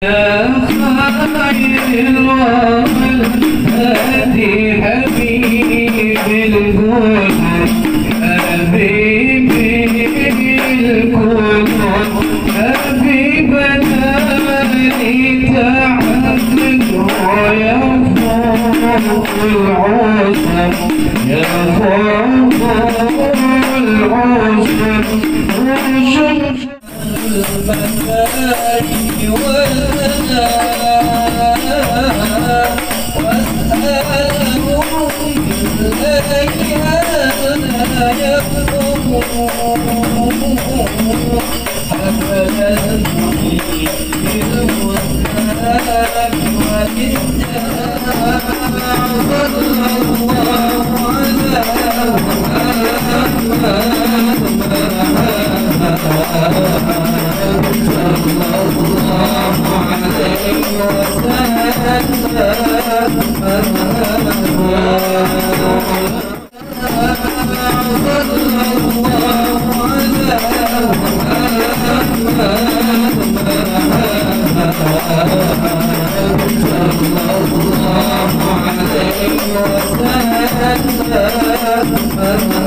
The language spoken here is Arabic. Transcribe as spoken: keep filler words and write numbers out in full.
يا خير الهادي حبيب القلوب حبيب القلوب حبيبنا لتعبد ويا فوق العصر يا فوق العصر المكارم والهنا واسألهم بالليل يفهمون حفل المحيط والسلام والإنجاز صلى الله على Allah